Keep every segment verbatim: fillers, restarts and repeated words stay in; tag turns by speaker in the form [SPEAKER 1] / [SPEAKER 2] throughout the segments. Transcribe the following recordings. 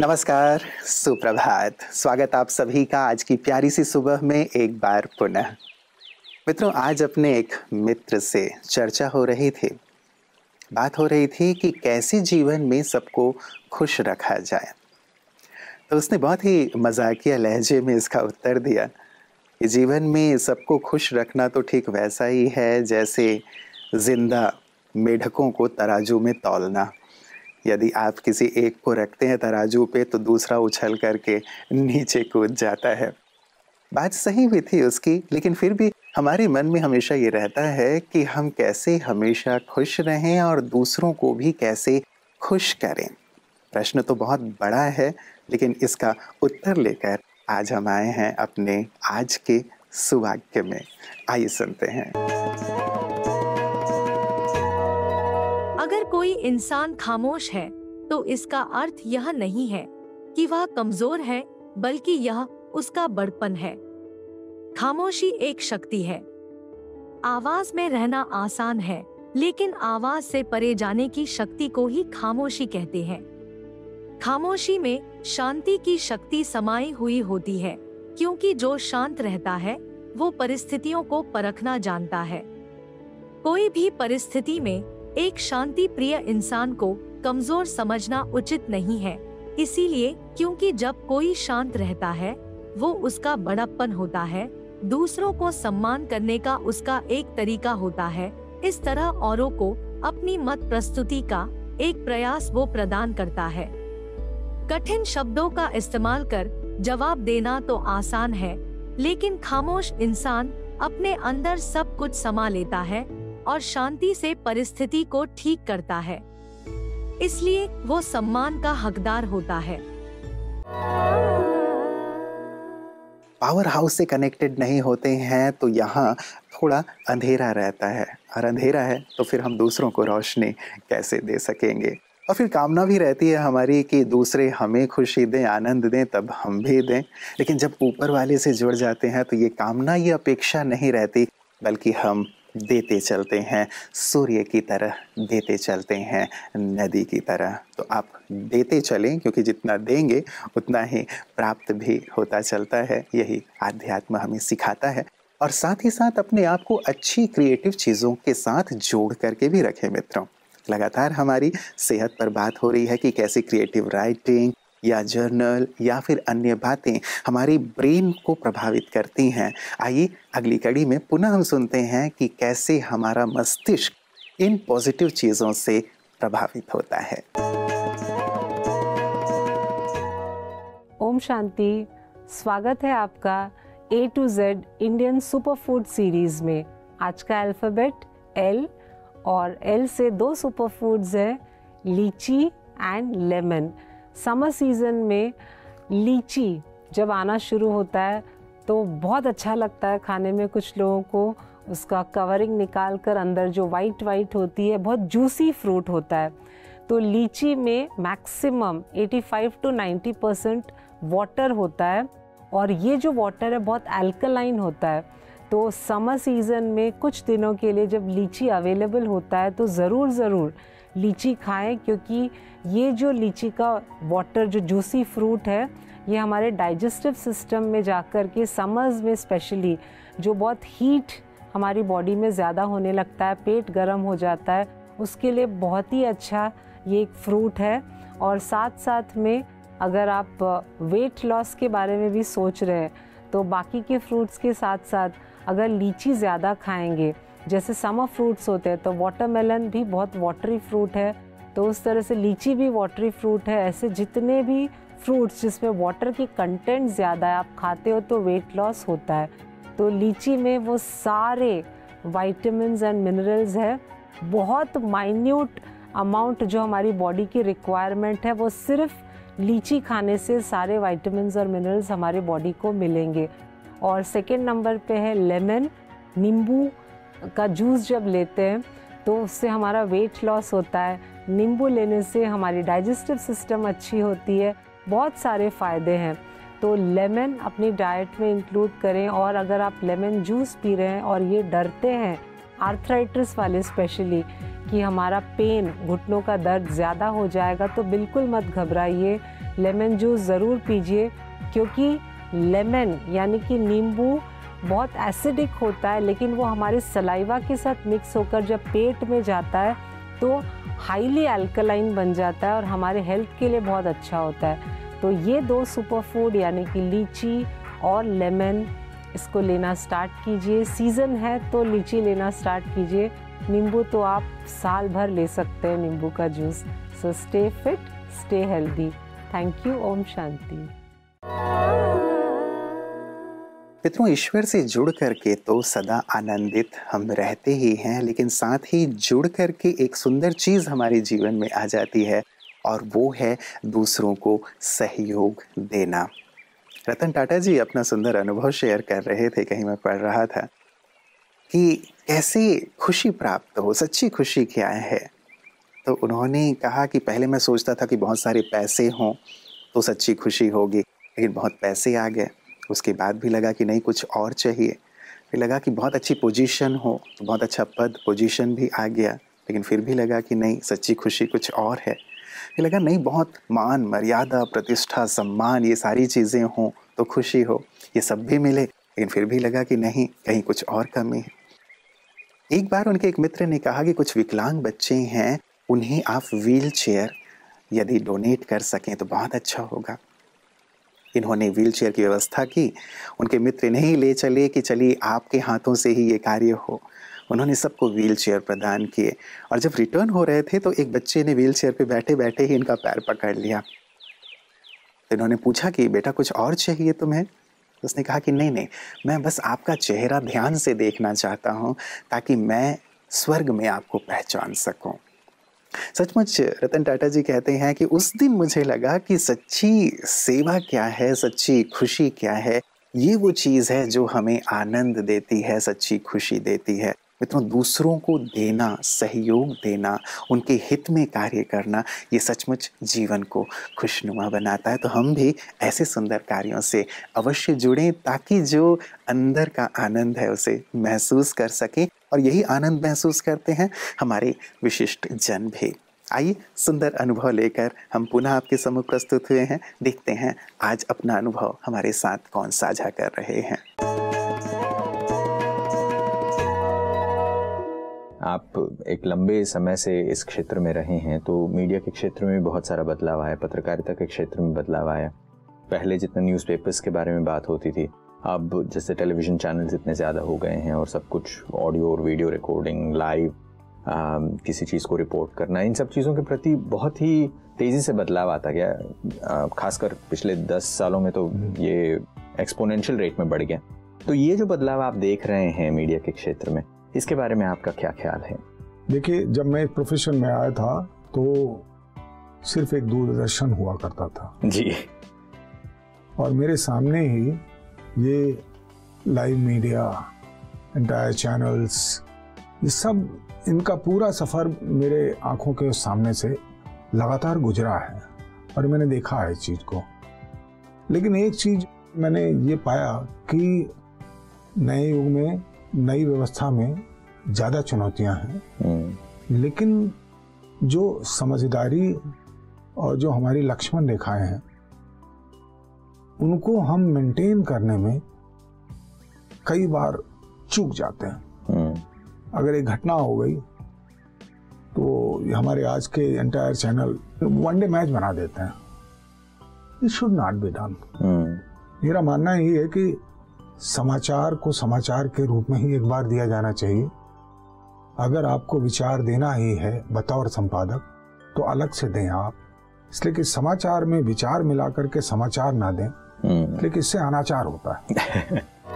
[SPEAKER 1] नमस्कार, सुप्रभात। स्वागत आप सभी का आज की प्यारी सी सुबह में एक बार पुनः। मित्रों, आज अपने एक मित्र से चर्चा हो रही थी। बात हो रही थी कि कैसे जीवन में सबको खुश रखा जाए। तो उसने बहुत ही मजाकिया लहजे में इसका उत्तर दिया कि जीवन में सबको खुश रखना तो ठीक वैसा ही है जैसे जिंदा मेढकों को तराजू में तौलना। यदि आप किसी एक को रखते हैं तराजू पे तो दूसरा उछल करके नीचे कूद जाता है। बात सही भी थी उसकी, लेकिन फिर भी हमारे मन में हमेशा ये रहता है कि हम कैसे हमेशा खुश रहें और दूसरों को भी कैसे खुश करें। प्रश्न तो बहुत बड़ा है, लेकिन इसका उत्तर लेकर आज हम आए हैं अपने आज के सुवाक्य में। आइए सुनते हैं।
[SPEAKER 2] अगर कोई इंसान खामोश है तो इसका अर्थ यह नहीं है कि वह कमजोर है, बल्कि यह उसका बड़पन है। खामोशी एक शक्ति है। आवाज में रहना आसान है, लेकिन आवाज से परे जाने की शक्ति को ही खामोशी कहते हैं। खामोशी में शांति की शक्ति समाई हुई होती है, क्योंकि जो शांत रहता है वो परिस्थितियों को परखना जानता है। कोई भी परिस्थिति में एक शांति प्रिय इंसान को कमजोर समझना उचित नहीं है। इसीलिए क्योंकि जब कोई शांत रहता है वो उसका बड़प्पन होता है, दूसरों को सम्मान करने का उसका एक तरीका होता है। इस तरह औरों को अपनी मत प्रस्तुति का एक प्रयास वो प्रदान करता है। कठिन शब्दों का इस्तेमाल कर जवाब देना तो आसान है, लेकिन खामोश इंसान अपने अंदर सब कुछ समा लेता है और शांति से परिस्थिति को ठीक करता है। इसलिए वो सम्मान का हकदार होता है।
[SPEAKER 1] पावर हाउस से कनेक्टेड नहीं होते हैं तो यहाँ थोड़ा अंधेरा रहता है, और अंधेरा है तो फिर हम दूसरों को रोशनी कैसे दे सकेंगे। और फिर कामना भी रहती है हमारी कि दूसरे हमें खुशी दें, आनंद दें, तब हम भी दें। लेकिन जब ऊपर वाले से जुड़ जाते हैं तो ये कामना, ये अपेक्षा नहीं रहती, बल्कि हम देते चलते हैं, सूर्य की तरह देते चलते हैं, नदी की तरह। तो आप देते चलें, क्योंकि जितना देंगे उतना ही प्राप्त भी होता चलता है। यही आध्यात्म हमें सिखाता है। और साथ ही साथ अपने आप को अच्छी क्रिएटिव चीज़ों के साथ जोड़ करके भी रखें। मित्रों, लगातार हमारी सेहत पर बात हो रही है कि कैसे क्रिएटिव राइटिंग या जर्नल या फिर अन्य बातें हमारी ब्रेन को प्रभावित करती हैं। आइए अगली कड़ी में पुनः हम सुनते हैं कि कैसे हमारा मस्तिष्क इन पॉजिटिव चीज़ों से प्रभावित होता है।
[SPEAKER 3] ओम शांति। स्वागत है आपका A to Z Indian super food series में। आज का अल्फ़ाबेट एल, और एल से दो सुपर फूड्स हैं, लीची एंड लेमन। समर सीज़न में लीची जब आना शुरू होता है तो बहुत अच्छा लगता है खाने में। कुछ लोगों को उसका कवरिंग निकाल कर अंदर जो वाइट वाइट होती है, बहुत जूसी फ्रूट होता है। तो लीची में मैक्सिमम पचासी टू नब्बे परसेंट वाटर होता है, और ये जो वाटर है बहुत अल्कलाइन होता है। तो समर सीज़न में कुछ दिनों के लिए जब लीची अवेलेबल होता है तो ज़रूर ज़रूर लीची खाएं, क्योंकि ये जो लीची का वाटर, जो जूसी फ्रूट है, ये हमारे डाइजेस्टिव सिस्टम में जाकर के समर्स में स्पेशली जो बहुत हीट हमारी बॉडी में ज़्यादा होने लगता है, पेट गर्म हो जाता है, उसके लिए बहुत ही अच्छा ये एक फ्रूट है। और साथ साथ में अगर आप वेट लॉस के बारे में भी सोच रहे हैं तो बाकी के फ्रूट्स के साथ साथ अगर लीची ज़्यादा खाएंगे, जैसे समर फ्रूट्स होते हैं, तो वाटरमेलन भी बहुत वाटरी फ्रूट है, तो उस तरह से लीची भी वाटरी फ्रूट है। ऐसे जितने भी फ्रूट्स जिसमें वाटर की कंटेंट ज़्यादा है, आप खाते हो तो वेट लॉस होता है। तो लीची में वो सारे विटामिन्स एंड मिनरल्स है। बहुत माइन्यूट अमाउंट जो हमारी बॉडी की रिक्वायरमेंट है, वो सिर्फ लीची खाने से सारे विटामिन्स और मिनरल्स हमारे बॉडी को मिलेंगे। और सेकेंड नंबर पे है लेमन। नींबू का जूस जब लेते हैं तो उससे हमारा वेट लॉस होता है। नींबू लेने से हमारी डाइजेस्टिव सिस्टम अच्छी होती है, बहुत सारे फ़ायदे हैं। तो लेमन अपनी डाइट में इंक्लूड करें। और अगर आप लेमन जूस पी रहे हैं और ये डरते हैं, आर्थराइटिस वाले स्पेशली, कि हमारा पेन, घुटनों का दर्द ज़्यादा हो जाएगा, तो बिल्कुल मत घबराइए। लेमन जूस ज़रूर पीजिए, क्योंकि लेमन यानी कि नींबू बहुत एसिडिक होता है, लेकिन वो हमारे सलाइवा के साथ मिक्स होकर जब पेट में जाता है तो हाईली अल्कलाइन बन जाता है और हमारे हेल्थ के लिए बहुत अच्छा होता है। तो ये दो सुपर फूड यानी कि लीची और लेमन, इसको लेना स्टार्ट कीजिए। सीज़न है तो लीची लेना स्टार्ट कीजिए। नींबू तो आप साल भर ले सकते हैं, नींबू का juice. So stay fit, stay healthy. Thank you. ओम शांति।
[SPEAKER 1] मित्रों, ईश्वर से जुड़ करके तो सदा आनंदित हम रहते ही हैं, लेकिन साथ ही जुड़ करके एक सुंदर चीज़ हमारे जीवन में आ जाती है और वो है दूसरों को सहयोग देना। रतन टाटा जी अपना सुंदर अनुभव शेयर कर रहे थे, कहीं मैं पढ़ रहा था कि कैसे खुशी प्राप्त हो, सच्ची खुशी क्या है। तो उन्होंने कहा कि पहले मैं सोचता था कि बहुत सारे पैसे हों तो सच्ची खुशी होगी, लेकिन बहुत पैसे आ गए, उसके बाद भी लगा कि नहीं कुछ और चाहिए। फिर लगा कि बहुत अच्छी पोजीशन हो तो बहुत अच्छा पद पोजीशन भी आ गया, लेकिन फिर भी लगा कि नहीं सच्ची खुशी कुछ और है। फिर लगा नहीं बहुत मान मर्यादा प्रतिष्ठा सम्मान ये सारी चीज़ें हों तो खुशी हो, ये सब भी मिले, लेकिन फिर भी लगा कि नहीं कहीं कुछ और कमी है। एक बार उनके एक मित्र ने कहा कि कुछ विकलांग बच्चे हैं, उन्हें आप व्हील चेयर यदि डोनेट कर सकें तो बहुत अच्छा होगा। इन्होंने व्हील चेयर की व्यवस्था की। उनके मित्र नहीं ले चले कि चलिए आपके हाथों से ही ये कार्य हो। उन्होंने सबको व्हील चेयर प्रदान किए और जब रिटर्न हो रहे थे तो एक बच्चे ने व्हील चेयर पे बैठे बैठे ही इनका पैर पकड़ लिया। तो इन्होंने पूछा कि बेटा कुछ और चाहिए तुम्हें? उसने कहा कि नहीं नहीं, मैं बस आपका चेहरा ध्यान से देखना चाहता हूँ ताकि मैं स्वर्ग में आपको पहचान सकूँ। सचमुच रतन टाटा जी कहते हैं कि उस दिन मुझे लगा कि सच्ची सेवा क्या है, सच्ची खुशी क्या है। ये वो चीज़ है जो हमें आनंद देती है, सच्ची खुशी देती है। मित्रों, दूसरों को देना, सहयोग देना, उनके हित में कार्य करना, ये सचमुच जीवन को खुशनुमा बनाता है। तो हम भी ऐसे सुंदर कार्यों से अवश्य जुड़ें ताकि जो अंदर का आनंद है उसे महसूस कर सकें, और यही आनंद महसूस करते हैं हमारे विशिष्ट जन भी। आइए सुंदर अनुभव लेकर हम पुनः आपके सम्मुख प्रस्तुत हुए हैं। देखते हैं आज अपना अनुभव हमारे साथ कौन साझा कर रहे हैं।
[SPEAKER 4] आप एक लंबे समय से इस क्षेत्र में रहे हैं, तो मीडिया के क्षेत्र में भी बहुत सारा बदलाव आया, पत्रकारिता के क्षेत्र में बदलाव आया। पहले जितने न्यूज़पेपर्स के बारे में बात होती थी, अब जैसे टेलीविज़न चैनल्स इतने ज़्यादा हो गए हैं और सब कुछ ऑडियो और वीडियो रिकॉर्डिंग, लाइव किसी चीज़ को रिपोर्ट करना, इन सब चीज़ों के प्रति बहुत ही तेज़ी से बदलाव आता गया। खासकर पिछले दस सालों में तो ये एक्सपोनेंशियल रेट में बढ़ गया। तो ये जो बदलाव आप देख रहे हैं मीडिया के क्षेत्र में, इसके बारे में आपका क्या ख्याल है?
[SPEAKER 5] देखिए, जब मैं प्रोफेशन में आया था तो सिर्फ एक दूरदर्शन हुआ करता था
[SPEAKER 4] जी,
[SPEAKER 5] और मेरे सामने ही ये लाइव मीडिया, एंटायर चैनल्स, ये सब, इनका पूरा सफ़र मेरे आंखों के सामने से लगातार गुजरा है और मैंने देखा है इस चीज़ को। लेकिन एक चीज़ मैंने ये पाया कि नए युग में, नई व्यवस्था में ज़्यादा चुनौतियां हैं, लेकिन जो समझदारी और जो हमारी लक्ष्मण रेखाएं हैं उनको हम मेंटेन करने में कई बार चूक जाते हैं। अगर एक घटना हो गई तो हमारे आज के एंटायर चैनल वनडे मैच बना देते हैं। It should not be done. मेरा मानना यही है कि समाचार को समाचार के रूप में ही एक बार दिया जाना चाहिए। अगर आपको विचार देना ही है बतौर संपादक तो अलग से दें आप, इसलिए कि समाचार में विचार मिला करके समाचार ना दें, लेकिन इससे अनाचार होता है।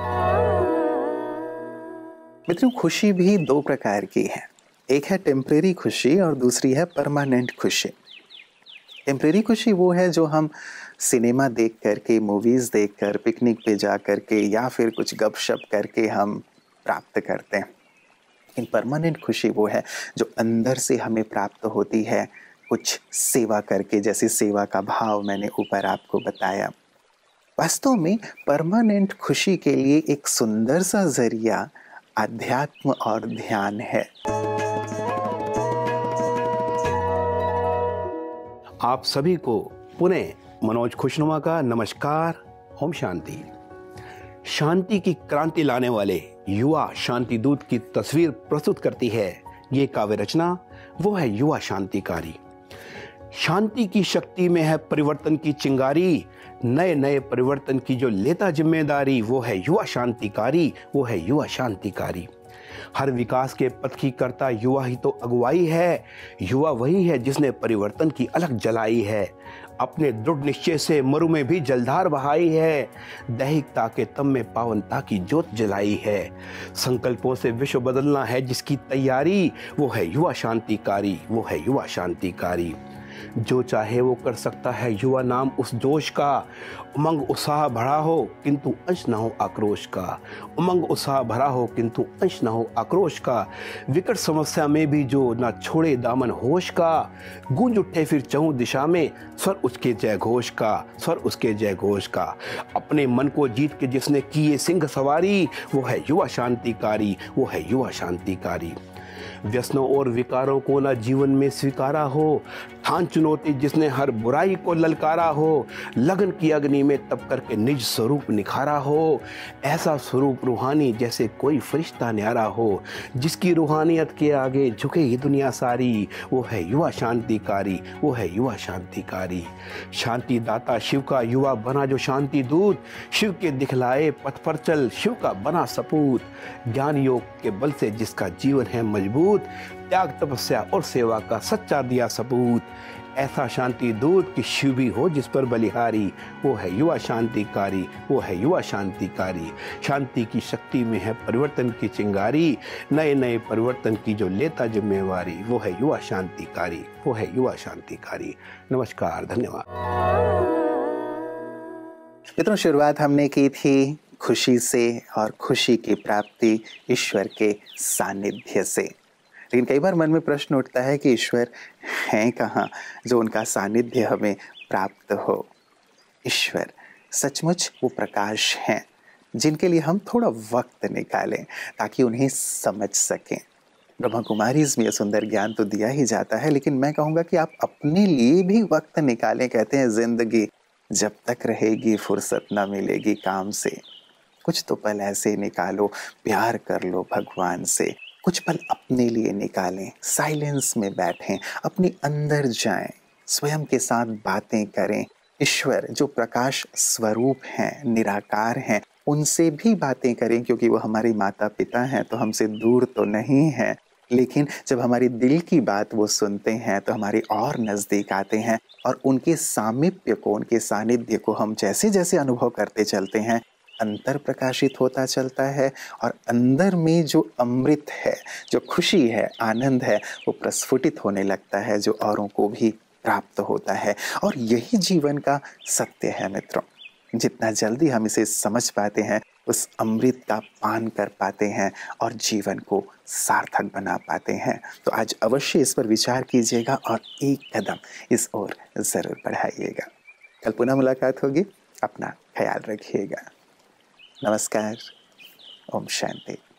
[SPEAKER 1] मित्रों, खुशी भी दो प्रकार की है। एक है टेम्परेरी खुशी और दूसरी है परमानेंट खुशी। टेम्परेरी खुशी वो है जो हम सिनेमा देख करके, मूवीज़ देख कर, पिकनिक पे जा करके या फिर कुछ गपशप करके हम प्राप्त करते हैं। लेकिन परमानेंट खुशी वो है जो अंदर से हमें प्राप्त होती है, कुछ सेवा करके, जैसे सेवा का भाव मैंने ऊपर आपको बताया। वास्तव में परमानेंट खुशी के लिए एक सुंदर सा जरिया अध्यात्म और ध्यान है।
[SPEAKER 6] आप सभी को पुनः मनोज खुशनुमा का नमस्कार। ओम शांति। शांति की क्रांति लाने वाले युवा शांति दूत की तस्वीर प्रस्तुत करती है ये काव्य रचना, वो है युवा शांतिकारी। शांति की शक्ति में है परिवर्तन की चिंगारी, नए नए परिवर्तन की जो लेता जिम्मेदारी, वो है युवा शांतिकारी, वो है युवा शांतिकारी। हर विकास के पथ की करता युवा ही तो अगुवाई है, युवा वही है जिसने परिवर्तन की अलग जलाई है, अपने दृढ़ निश्चय से मरु में भी जलधार बहाई है, दैहिकता के तम में पावनता की ज्योत जलाई है। संकल्पों से विश्व बदलना है जिसकी तैयारी, वो है युवा शांतिकारी, वो है युवा शांतिकारी। जो चाहे वो कर सकता है युवा नाम उस जोश का, उमंग उत्साह भरा हो किंतु अंश ना हो आक्रोश का, उमंग उत्साह भरा हो किंतु अंश ना हो आक्रोश का। विकट समस्या में भी जो ना छोड़े दामन होश का, गूंज उठे फिर चहुं दिशा में स्वर उसके जय घोष का, स्वर उसके जय घोष का। अपने मन को जीत के जिसने की ये सिंह सवारी, वो है युवा शांतिकारी, वो है युवा शांतिकारी। व्यसनों और विकारों को ना जीवन में स्वीकारा हो, ठान चुनौती जिसने हर बुराई को ललकारा हो, लगन की अग्नि में तप करके निज स्वरूप निखारा हो, ऐसा स्वरूप रूहानी जैसे कोई फरिश्ता न्यारा हो, जिसकी रूहानियत के आगे झुके ये दुनिया सारी, वो है युवा शांतिकारी, वो है युवा शांतिकारी। शांति दाता शिव का युवा बना जो शांति दूत, शिव के दिखलाए पथ पर चल शिव का बना सपूत, ज्ञान योग के बल से जिसका जीवन है मजबूत, त्याग तपस्या और सेवा का सच्चा दिया सबूत। ऐसा शांति दूत कि शिव भी हो जिस पर बलिहारी, वो है युवा शांतिकारी, वो है युवा शांतिकारी। शांति की शक्ति में है परिवर्तन की चिंगारी, नए नए परिवर्तन की जो लेता जिम्मेवारी, वो है युवा शांतिकारी, वो है युवा शांतिकारी। नमस्कार, धन्यवाद।
[SPEAKER 1] मित्रों, शुरुआत हमने की थी खुशी से और खुशी की प्राप्ति ईश्वर के सानिध्य से। लेकिन कई बार मन में प्रश्न उठता है कि ईश्वर हैं कहाँ जो उनका सानिध्य हमें प्राप्त हो। ईश्वर सचमुच वो प्रकाश हैं जिनके लिए हम थोड़ा वक्त निकालें ताकि उन्हें समझ सकें। ब्रह्मा कुमारीज़ में सुंदर ज्ञान तो दिया ही जाता है, लेकिन मैं कहूँगा कि आप अपने लिए भी वक्त निकालें। कहते हैं जिंदगी जब तक रहेगी फुर्सत ना मिलेगी काम से, कुछ तो पल ऐसे निकालो, प्यार कर लो भगवान से, कुछ पल अपने लिए निकालें, साइलेंस में बैठें, अपने अंदर जाएं, स्वयं के साथ बातें करें। ईश्वर जो प्रकाश स्वरूप हैं, निराकार हैं, उनसे भी बातें करें, क्योंकि वो हमारे माता पिता हैं तो हमसे दूर तो नहीं हैं, लेकिन जब हमारी दिल की बात वो सुनते हैं तो हमारे और नज़दीक आते हैं, और उनके सामीप्य को, उनके सानिध्य को हम जैसे जैसे अनुभव करते चलते हैं, अंतर प्रकाशित होता चलता है, और अंदर में जो अमृत है, जो खुशी है, आनंद है, वो प्रस्फुटित होने लगता है, जो औरों को भी प्राप्त होता है। और यही जीवन का सत्य है मित्रों। जितना जल्दी हम इसे समझ पाते हैं, उस अमृत का पान कर पाते हैं और जीवन को सार्थक बना पाते हैं। तो आज अवश्य इस पर विचार कीजिएगा और एक कदम इस ओर ज़रूर बढ़ाइएगा। कल पुनः मुलाकात होगी। अपना ख्याल रखिएगा। नमस्कार। ओम शांति।